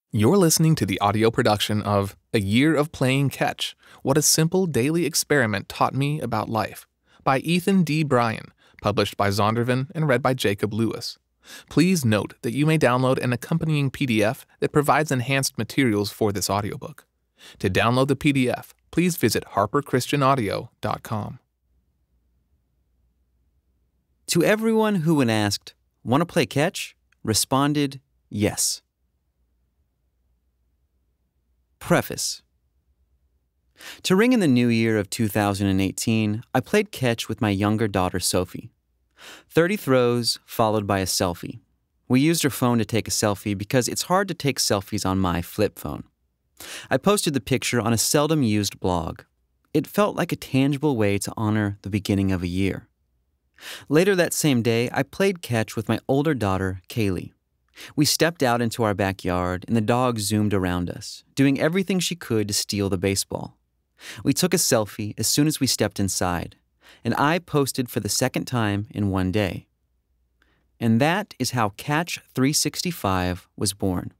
You're listening to the audio production of A Year of Playing Catch, What a Simple Daily Experiment Taught Me About Life, by Ethan Bryan, published by Zondervan and read by Jakob Lewis. Please note that you may download an accompanying PDF that provides enhanced materials for this audiobook. To download the PDF, please visit harperchristianaudio.com. To everyone who, when asked, "Want to play catch?" responded, "Yes." Preface. To ring in the new year of 2018, I played catch with my younger daughter, Sophie. 30 throws, followed by a selfie. We used her phone to take a selfie because it's hard to take selfies on my flip phone. I posted the picture on a seldom-used blog. It felt like a tangible way to honor the beginning of a year. Later that same day, I played catch with my older daughter, Kaylee. We stepped out into our backyard, and the dog zoomed around us, doing everything she could to steal the baseball. We took a selfie as soon as we stepped inside, and I posted for the second time in one day. And that is how Catch 365 was born.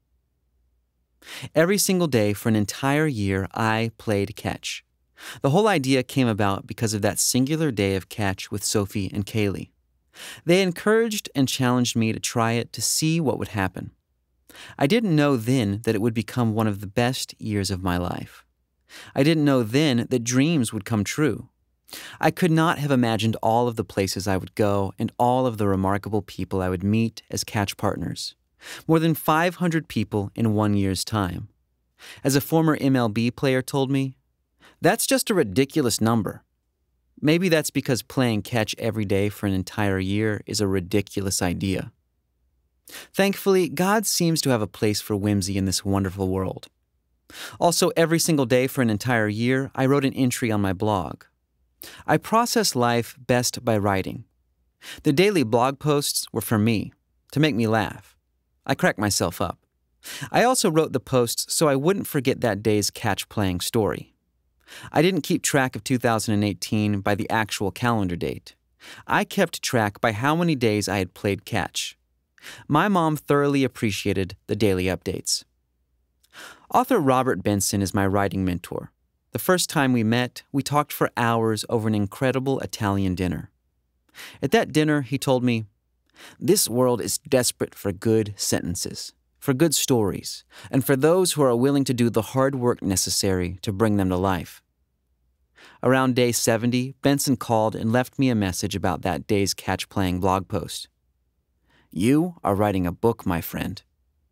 Every single day for an entire year, I played catch. The whole idea came about because of that singular day of catch with Sophie and Kaylee. They encouraged and challenged me to try it to see what would happen. I didn't know then that it would become one of the best years of my life. I didn't know then that dreams would come true. I could not have imagined all of the places I would go and all of the remarkable people I would meet as catch partners. More than 500 people in 1 year's time. As a former MLB player told me, "That's just a ridiculous number." Maybe that's because playing catch every day for an entire year is a ridiculous idea. Thankfully, God seems to have a place for whimsy in this wonderful world. Also, every single day for an entire year, I wrote an entry on my blog. I process life best by writing. The daily blog posts were for me, to make me laugh. I cracked myself up. I also wrote the posts so I wouldn't forget that day's catch playing story. I didn't keep track of 2018 by the actual calendar date. I kept track by how many days I had played catch. My mom thoroughly appreciated the daily updates. Author Robert Benson is my writing mentor. The first time we met, we talked for hours over an incredible Italian dinner. At that dinner, he told me, "This world is desperate for good sentences, for good stories, and for those who are willing to do the hard work necessary to bring them to life." Around day 70, Benson called and left me a message about that day's catch-playing blog post. "You are writing a book, my friend."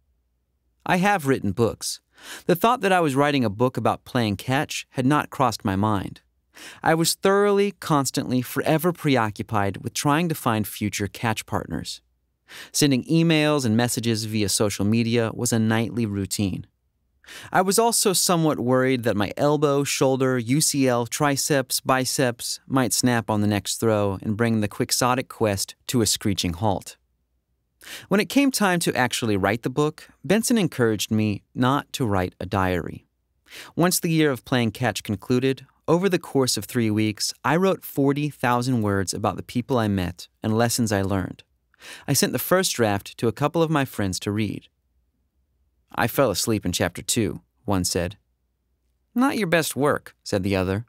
I have written books. The thought that I was writing a book about playing catch had not crossed my mind. I was thoroughly, constantly, forever preoccupied with trying to find future catch partners. Sending emails and messages via social media was a nightly routine. I was also somewhat worried that my elbow, shoulder, UCL, triceps, biceps might snap on the next throw and bring the quixotic quest to a screeching halt. When it came time to actually write the book, Benson encouraged me not to write a diary. Once the year of playing catch concluded, over the course of 3 weeks, I wrote 40,000 words about the people I met and lessons I learned. I sent the first draft to a couple of my friends to read. "I fell asleep in chapter 2, one said. "Not your best work," said the other.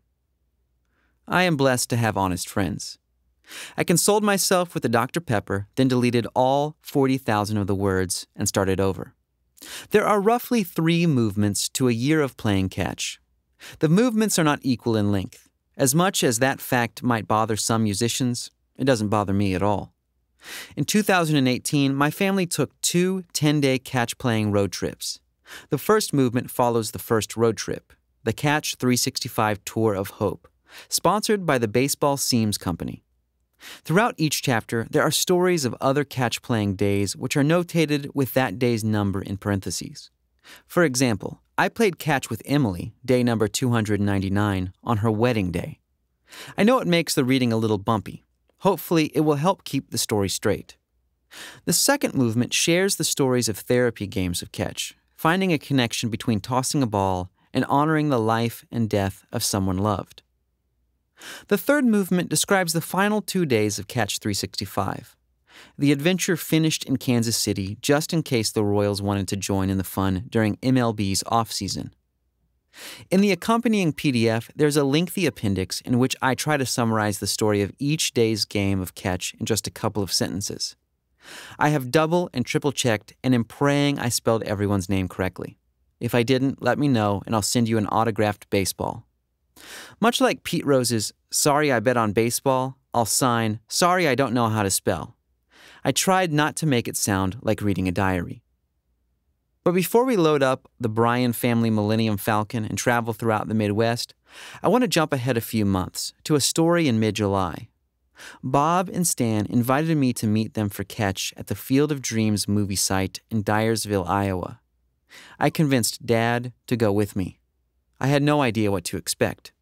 I am blessed to have honest friends. I consoled myself with a Dr. Pepper, then deleted all 40,000 of the words and started over. There are roughly 3 movements to a year of playing catch. The movements are not equal in length. As much as that fact might bother some musicians, it doesn't bother me at all. In 2018, my family took 2 10-day catch-playing road trips. The first movement follows the first road trip, the Catch 365 Tour of Hope, sponsored by the Baseball Seams Company. Throughout each chapter, there are stories of other catch-playing days which are notated with that day's number in parentheses. For example, I played catch with Emily, day number 299, on her wedding day. I know it makes the reading a little bumpy. Hopefully, it will help keep the story straight. The second movement shares the stories of therapy games of catch, finding a connection between tossing a ball and honoring the life and death of someone loved. The third movement describes the final 2 days of Catch 365. The adventure finished in Kansas City just in case the Royals wanted to join in the fun during MLB's off-season. In the accompanying PDF, there's a lengthy appendix in which I try to summarize the story of each day's game of catch in just a couple of sentences. I have double and triple checked and am praying I spelled everyone's name correctly. If I didn't, let me know and I'll send you an autographed baseball. Much like Pete Rose's "Sorry I bet on baseball," I'll sign "Sorry I don't know how to spell." I tried not to make it sound like reading a diary. But before we load up the Bryan family Millennium Falcon and travel throughout the Midwest, I want to jump ahead a few months to a story in mid-July. Bob and Stan invited me to meet them for catch at the Field of Dreams movie site in Dyersville, Iowa. I convinced Dad to go with me. I had no idea what to expect.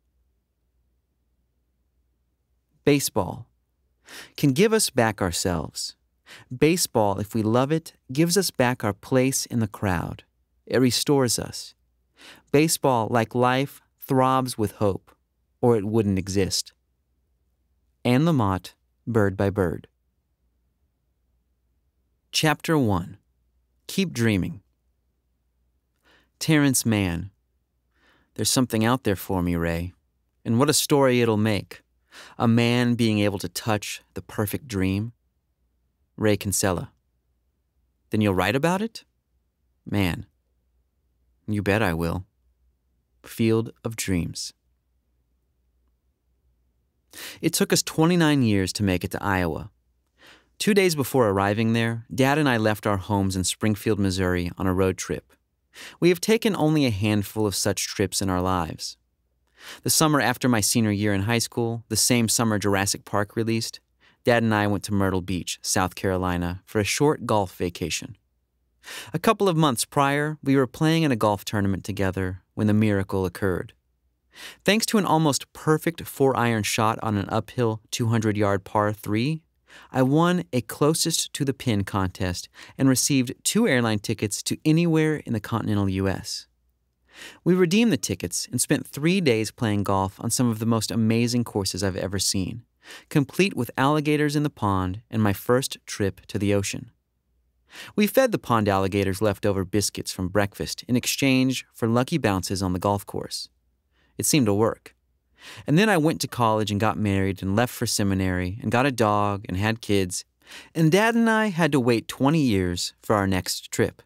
Baseball can give us back ourselves. Baseball, if we love it, gives us back our place in the crowd. It restores us. Baseball, like life, throbs with hope, or it wouldn't exist. Anne Lamott, Bird by Bird. Chapter 1. Keep Dreaming. Terrence Mann. There's something out there for me, Ray. And what a story it'll make. A man being able to touch the perfect dream. Ray Kinsella. Then you'll write about it? Man. You bet I will. Field of Dreams. It took us 29 years to make it to Iowa. 2 days before arriving there, Dad and I left our homes in Springfield, Missouri on a road trip. We have taken only a handful of such trips in our lives. The summer after my senior year in high school, the same summer Jurassic Park released, Dad and I went to Myrtle Beach, South Carolina, for a short golf vacation. A couple of months prior, we were playing in a golf tournament together when the miracle occurred. Thanks to an almost perfect 4-iron shot on an uphill 200-yard par 3, I won a closest to the pin contest and received 2 airline tickets to anywhere in the continental U.S. We redeemed the tickets and spent 3 days playing golf on some of the most amazing courses I've ever seen, complete with alligators in the pond and my first trip to the ocean. We fed the pond alligators leftover biscuits from breakfast in exchange for lucky bounces on the golf course. It seemed to work. And then I went to college and got married and left for seminary and got a dog and had kids, and Dad and I had to wait 20 years for our next trip.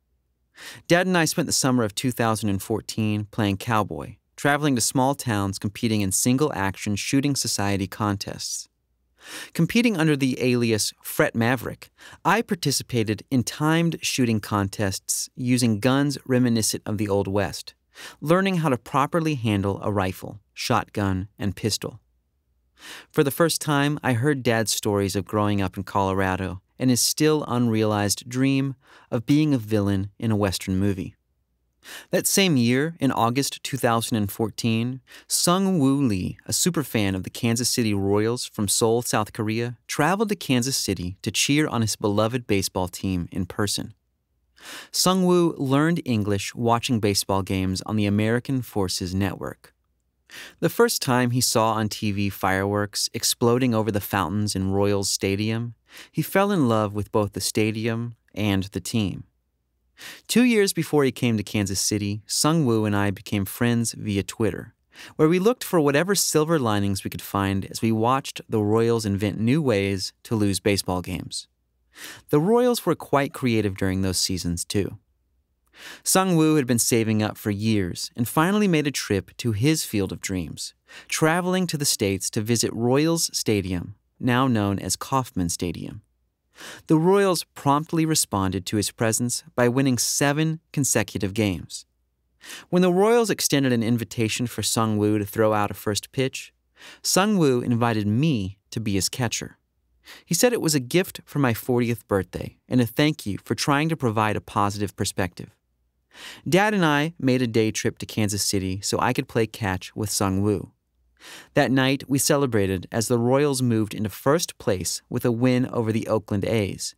Dad and I spent the summer of 2014 playing cowboy, traveling to small towns competing in single-action shooting society contests. Competing under the alias Fret Maverick, I participated in timed shooting contests using guns reminiscent of the Old West, learning how to properly handle a rifle, shotgun, and pistol. For the first time, I heard Dad's stories of growing up in Colorado and his still unrealized dream of being a villain in a Western movie. That same year, in August 2014, Sung-Woo Lee, a superfan of the Kansas City Royals from Seoul, South Korea, traveled to Kansas City to cheer on his beloved baseball team in person. Sung-Woo learned English watching baseball games on the American Forces Network. The first time he saw on TV fireworks exploding over the fountains in Royals Stadium, he fell in love with both the stadium and the team. 2 years before he came to Kansas City, Sung-Woo and I became friends via Twitter, where we looked for whatever silver linings we could find as we watched the Royals invent new ways to lose baseball games. The Royals were quite creative during those seasons, too. Sung-Woo had been saving up for years and finally made a trip to his Field of Dreams, traveling to the States to visit Royals Stadium, now known as Kauffman Stadium. The Royals promptly responded to his presence by winning 7 consecutive games. When the Royals extended an invitation for Sung-Woo to throw out a first pitch, Sung-Woo invited me to be his catcher. He said it was a gift for my 40th birthday and a thank you for trying to provide a positive perspective. Dad and I made a day trip to Kansas City so I could play catch with Sung-Woo. That night, we celebrated as the Royals moved into first place with a win over the Oakland A's.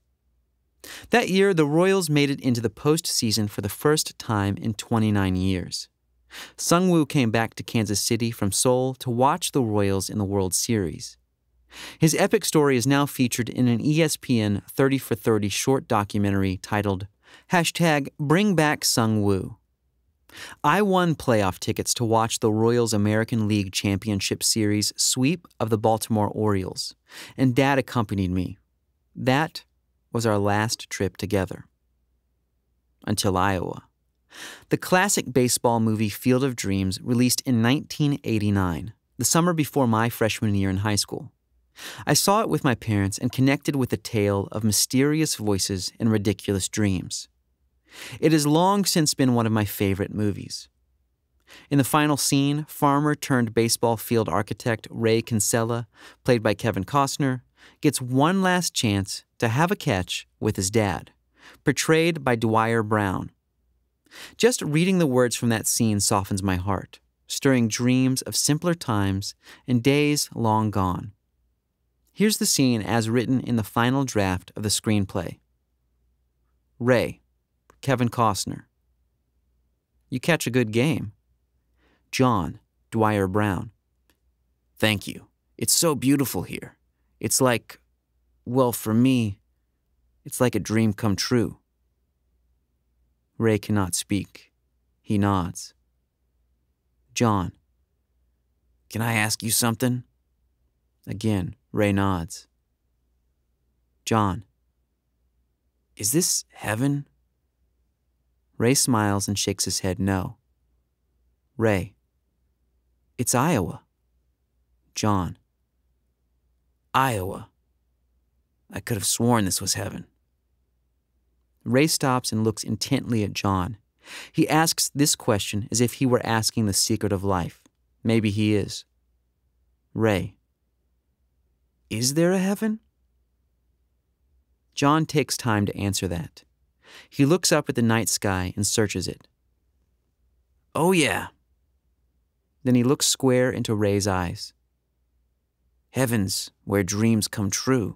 That year, the Royals made it into the postseason for the first time in 29 years. Sung-Woo came back to Kansas City from Seoul to watch the Royals in the World Series. His epic story is now featured in an ESPN 30 for 30 short documentary titled #BringBackSungWoo. I won playoff tickets to watch the Royals American League Championship Series sweep of the Baltimore Orioles, and Dad accompanied me. That was our last trip together. Until Iowa. The classic baseball movie Field of Dreams released in 1989, the summer before my freshman year in high school. I saw it with my parents and connected with the tale of mysterious voices and ridiculous dreams. It has long since been one of my favorite movies. In the final scene, farmer turned baseball field architect Ray Kinsella, played by Kevin Costner, gets one last chance to have a catch with his dad, portrayed by Dwyer Brown. Just reading the words from that scene softens my heart, stirring dreams of simpler times and days long gone. Here's the scene as written in the final draft of the screenplay. Ray, Kevin Costner. You catch a good game. John, Dwyer Brown. Thank you. It's so beautiful here. It's like, well, for me, it's like a dream come true. Ray cannot speak. He nods. John. Can I ask you something? Again, Ray nods. John. Is this heaven? Ray smiles and shakes his head no. Ray. It's Iowa. John. Iowa. I could have sworn this was heaven. Ray stops and looks intently at John. He asks this question as if he were asking the secret of life. Maybe he is. Ray. Is there a heaven? John takes time to answer that. He looks up at the night sky and searches it. Oh, yeah. Then he looks square into Ray's eyes. Heaven's where dreams come true.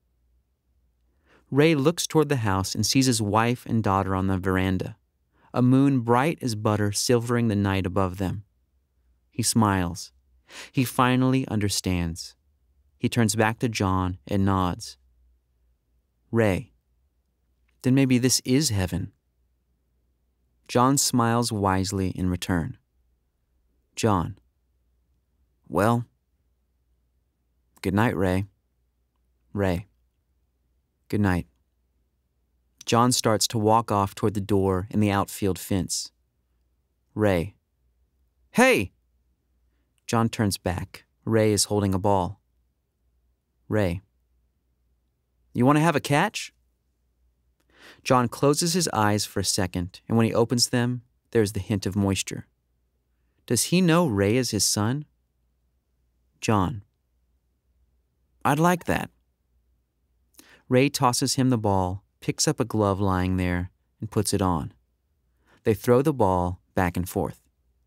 Ray looks toward the house and sees his wife and daughter on the veranda, a moon bright as butter silvering the night above them. He smiles. He finally understands. He turns back to John and nods. Ray. Then maybe this is heaven. John smiles wisely in return. John. Well, good night, Ray. Ray. Good night. John starts to walk off toward the door in the outfield fence. Ray. Hey! John turns back. Ray is holding a ball. Ray. You want to have a catch? John closes his eyes for a second, and when he opens them, there's the hint of moisture. Does he know Ray is his son? John. I'd like that. Ray tosses him the ball, picks up a glove lying there, and puts it on. They throw the ball back and forth.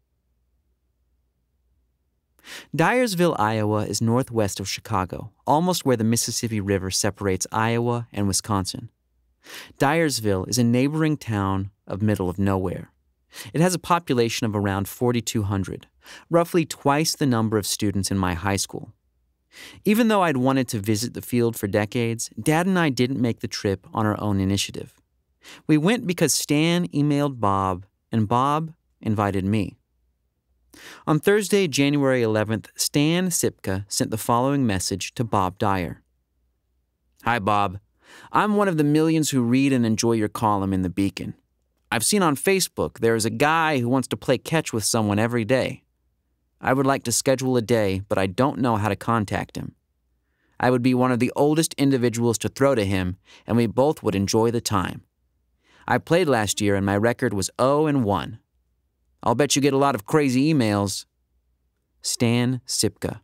Dyersville, Iowa is northwest of Chicago, almost where the Mississippi River separates Iowa and Wisconsin. Dyersville is a neighboring town of middle of nowhere. It has a population of around 4,200, roughly twice the number of students in my high school. Even though I'd wanted to visit the field for decades, Dad and I didn't make the trip on our own initiative. We went because Stan emailed Bob, and Bob invited me. On Thursday, January 11th, Stan Sipka sent the following message to Bob Dyer. Hi, Bob. I'm one of the millions who read and enjoy your column in the Beacon. I've seen on Facebook there is a guy who wants to play catch with someone every day. I would like to schedule a day, but I don't know how to contact him. I would be one of the oldest individuals to throw to him, and we both would enjoy the time. I played last year, and my record was 0-1. I'll bet you get a lot of crazy emails. Stan Sipka.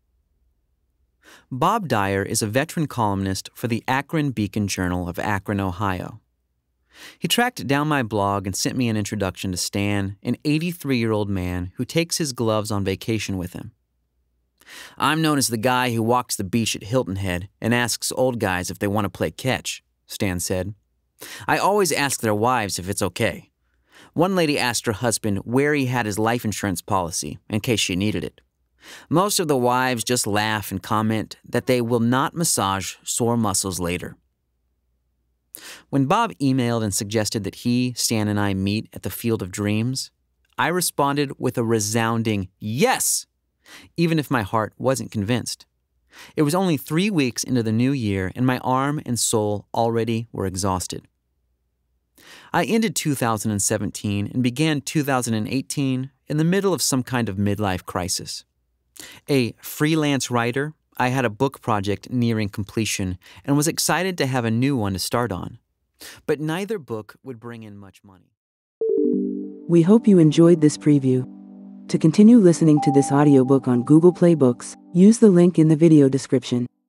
Bob Dyer is a veteran columnist for the Akron Beacon Journal of Akron, Ohio. He tracked down my blog and sent me an introduction to Stan, an 83-year-old man who takes his gloves on vacation with him. I'm known as the guy who walks the beach at Hilton Head and asks old guys if they want to play catch, Stan said. I always ask their wives if it's okay. One lady asked her husband where he had his life insurance policy in case she needed it. Most of the wives just laugh and comment that they will not massage sore muscles later. When Bob emailed and suggested that he, Stan, and I meet at the Field of Dreams, I responded with a resounding yes, even if my heart wasn't convinced. It was only 3 weeks into the new year, and my arm and soul already were exhausted. I ended 2017 and began 2018 in the middle of some kind of midlife crisis. A freelance writer, I had a book project nearing completion and was excited to have a new one to start on. But neither book would bring in much money. We hope you enjoyed this preview. To continue listening to this audiobook on Google Play Books, use the link in the video description.